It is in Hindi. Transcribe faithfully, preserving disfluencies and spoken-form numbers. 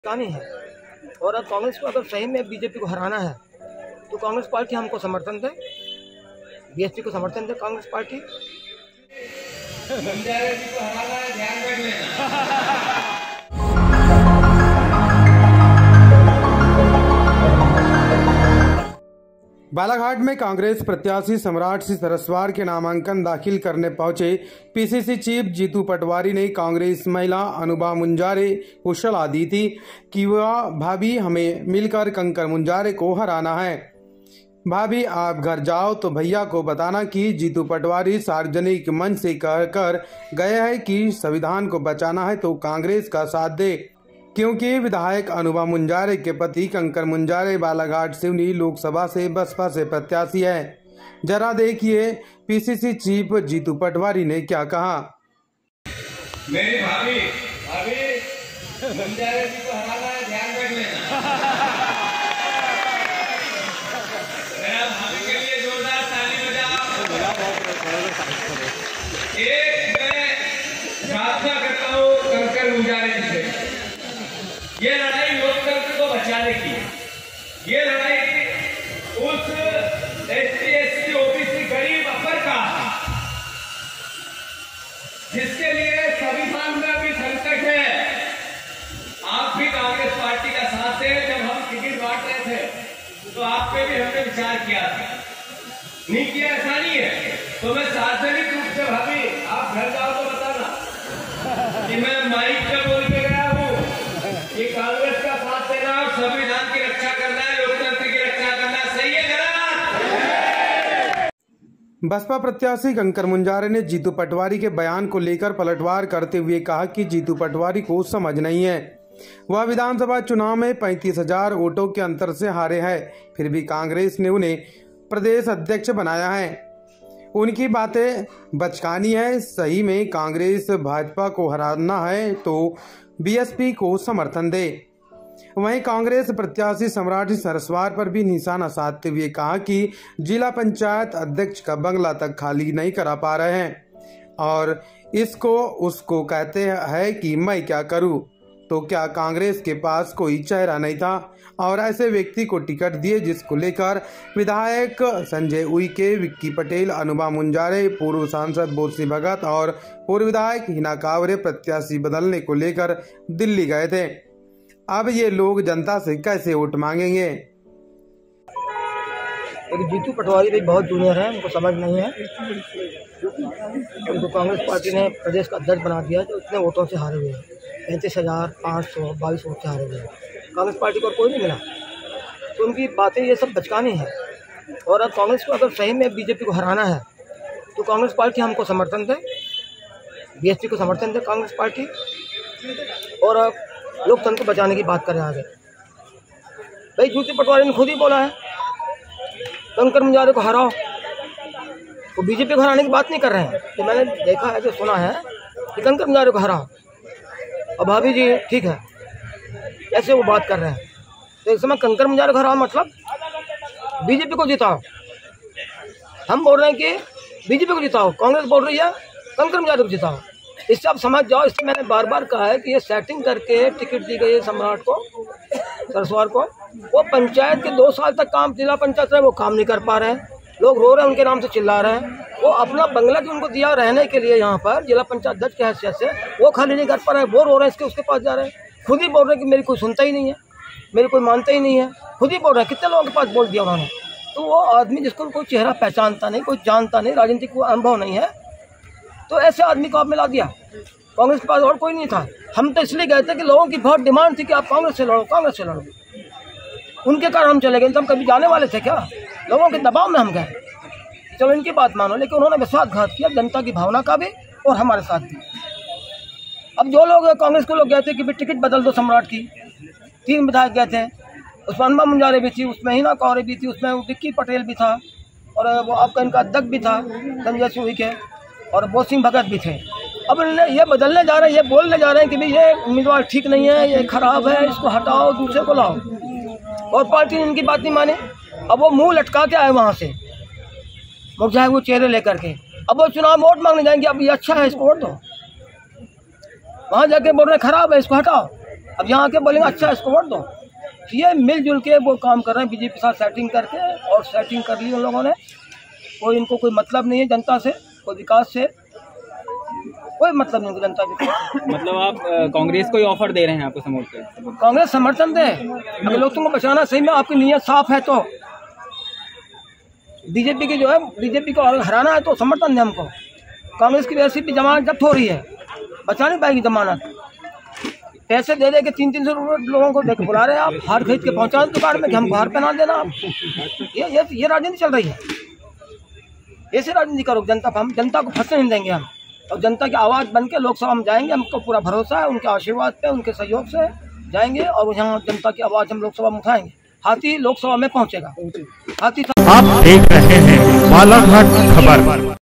नहीं है। और अब कांग्रेस को अगर सही में बीजेपी को हराना है तो कांग्रेस पार्टी हमको समर्थन दे, बीएसपी को समर्थन दे कांग्रेस पार्टी। को हराना है, ध्यान रख लेना। बालाघाट में कांग्रेस प्रत्याशी सम्राट सिंह सरस्वार के नामांकन दाखिल करने पहुंचे पीसीसी चीफ जीतू पटवारी ने कांग्रेस महिला अनुभा मुंजारे को सलाह दी थी कि वह भाभी हमें मिलकर कंकर मुंजारे को हराना है। भाभी आप घर जाओ तो भैया को बताना कि जीतू पटवारी सार्वजनिक मंच से कहकर गए हैं कि संविधान को बचाना है तो कांग्रेस का साथ दे, क्योंकि विधायक अनुभा मुंजारे के पति कंकर मुंजारे बालाघाट सिवनी लोकसभा से बसपा से प्रत्याशी है। जरा देखिए पीसीसी चीफ जीतू पटवारी ने क्या कहा। मेरी भाभी भाभी मुंजारे जी को हराना है, ध्यान रख लेना। मेरा भाभी के लिए जोरदार ताली बजाओ। एक मैं प्रार्थना करता हूँ कंकर मुंजारे जी से, ये लड़ाई लोकतंत्र को बचाने की है। ये लड़ाई उस एसटी एससी ओबीसी गरीब अपर का, जिसके लिए संविधान में भी संकट है। आप भी कांग्रेस पार्टी का साथ थे। जब हम टिकट बांट रहे थे तो आप पे भी हमने विचार किया था, नहीं किया ऐसा नहीं है। तो मैं सार्वजनिक रूप से भाभी आप घर जाओ तो बताना कि मैं माइक पे बोल के गया हूँ कि कांग्रेस का साथ देना और संविधान की रक्षा करना है, लोकतंत्र की रक्षा करना। सही है गलत? बसपा प्रत्याशी कंकर मुंजारे ने जीतू पटवारी के बयान को लेकर पलटवार करते हुए कहा कि जीतू पटवारी को समझ नहीं है। वह विधानसभा चुनाव में पैंतीस हजार वोटों के अंतर से हारे हैं, फिर भी कांग्रेस ने उन्हें प्रदेश अध्यक्ष बनाया है। उनकी बातें बचकानी है। सही में कांग्रेस भाजपा को हराना है तो बीएसपी को समर्थन दे। वहीं कांग्रेस प्रत्याशी सम्राट सिंह सरस्वार पर भी निशाना साधते हुए कहा कि जिला पंचायत अध्यक्ष का बंगला तक खाली नहीं करा पा रहे हैं और इसको उसको कहते हैं कि मैं क्या करूं। तो क्या कांग्रेस के पास कोई चेहरा नहीं था और ऐसे व्यक्ति को टिकट दिए जिसको लेकर विधायक संजय उइके, विक्की पटेल, अनुभा मुंजारे, पूर्व सांसद बोरसी भगत और पूर्व विधायक हिना कावरे प्रत्याशी बदलने को लेकर दिल्ली गए थे। अब ये लोग जनता से कैसे वोट मांगेंगे? जीतू पटवारी भी बहुत जूनियर है, उनको समझ नहीं है। उनको कांग्रेस पार्टी ने प्रदेश का अध्यक्ष बना दिया जो इतने वोटों से हारे हुए हैं, पैंतीस हजार पाँच सौ बाईस वोट से हारे हुए हैं। कांग्रेस पार्टी को कोई नहीं मिला, तो उनकी बातें ये सब बचकानी है। और अब कांग्रेस को अगर सही में बीजेपी को हराना है तो कांग्रेस पार्टी हमको समर्थन दे, बीएसपी को समर्थन दे कांग्रेस पार्टी। और अब लोकतंत्र को बचाने की बात करें आगे, भाई जीतू पटवारी ने खुद ही बोला है कंकर मुंजारे को हराओ, वो बीजेपी को हराने की बात नहीं कर रहे हैं। तो मैंने देखा है, जो सुना है कि कंकर मुंजारे को हराओ। अब भाभी जी ठीक है, ऐसे वो बात कर रहे हैं। तो एक समय कंकर मुंजारे को हराओ मतलब बीजेपी को जिताओ। हम बोल रहे हैं कि बीजेपी को जिताओ, कांग्रेस बोल रही है कंकर मुंजारे को जिताओ। इससे आप समझ जाओ। इससे मैंने बार बार कहा है कि ये सेटिंग करके टिकट दी गई है सम्राट को, सरस्वार को। वो पंचायत के दो साल तक काम, जिला पंचायत रहे, वो काम नहीं कर पा रहे हैं। लोग रो रहे हैं, उनके नाम से चिल्ला रहे हैं। वो अपना बंगला जो उनको दिया रहने के लिए यहाँ पर जिला पंचायत अध्यक्ष की हैसियत से, वो खाली नहीं कर पा रहे हैं। वो रो रहे हैं, इसके उसके पास जा रहे हैं। खुद ही बोल रहे हैं कि मेरी कोई सुनता ही नहीं है, मेरी कोई मानता ही नहीं है। खुद ही बोल रहे हैं, कितने लोगों के पास बोल दिया उन्होंने। तो वो आदमी जिसको कोई चेहरा पहचानता नहीं, कोई जानता नहीं, राजनीतिक को अनुभव नहीं है, तो ऐसे आदमी को आप मिला दिया। कांग्रेस के पास और कोई नहीं था। हम तो इसलिए गए थे कि लोगों की बहुत डिमांड थी कि आप कांग्रेस से लड़ो, कांग्रेस से लड़ो। उनके कारण हम चले गए। तो हम कभी जाने वाले थे क्या? लोगों के दबाव में हम गए। चलो इनकी बात मानो, लेकिन उन्होंने विश्वासघात किया जनता की भावना का भी और हमारे साथ भी। अब जो लोग कांग्रेस के लोग गए थे कि भी टिकट बदल दो सम्राट की, तीन विधायक गए थे, उसमें अनुभा मुंजारे भी थी, उसमें हिना कावरे भी थी, उसमें विक्की पटेल भी था, और वो आपका इनका अध्यक्ष भी था संजय सिंह उइके, और बोरसी भगत भी थे। अब इन्हें ये बदलने जा रहे हैं, ये बोलने जा रहे हैं कि भाई ये उम्मीदवार ठीक नहीं है, ये खराब है, इसको हटाओ, दूसरे को लाओ। और पार्टी ने इनकी बात नहीं मानी। अब वो मुंह लटका के आए वहाँ से, मुरझाए वो चेहरे लेकर के। अब वो चुनाव में वोट मांगने जाएंगे, अब ये अच्छा है इसको वोट दो। वहाँ जाके बोल रहे खराब है, इसको हटाओ। अब यहाँ आके बोलेंगे अच्छा इसको वोट दो। ये मिलजुल के वो काम कर रहे हैं बीजेपी के साथ सेटिंग करके, और सेटिंग कर ली उन लोगों ने। कोई इनको कोई मतलब नहीं है जनता से, कोई विकास से कोई मतलब नहीं जनता के। मतलब आप कांग्रेस को ही ऑफर दे रहे हैं आपको समर्थन? कांग्रेस समर्थन दे, अगर लोग तुमको बचाना सही में आपकी नीयत साफ है तो। बीजेपी की जो है, बीजेपी को हराना है तो समर्थन दे हमको। कांग्रेस की वैसी भी जमानत जब्त हो रही है, बचा नहीं पाएगी जमानत। पैसे दे दे के तीन तीन सौ रुपये लोगों को देख बुला रहे हैं आप, हार खरीद के पहुंचा दुकान में कि हमको हार पहना देना आप। ये ये ये राजनीति चल रही है। ऐसे राजनीति करो जनता, हम जनता को फंसने नहीं देंगे हम, और जनता की आवाज़ बन के लोकसभा में जाएंगे। हमको पूरा भरोसा है उनके आशीर्वाद पे, उनके सहयोग से जाएंगे और यहाँ जनता की आवाज़ हम लोकसभा में उठाएंगे। हाथी लोकसभा में पहुँचेगा, हाथी। आप देख रहे हैं बालाघाट खबर।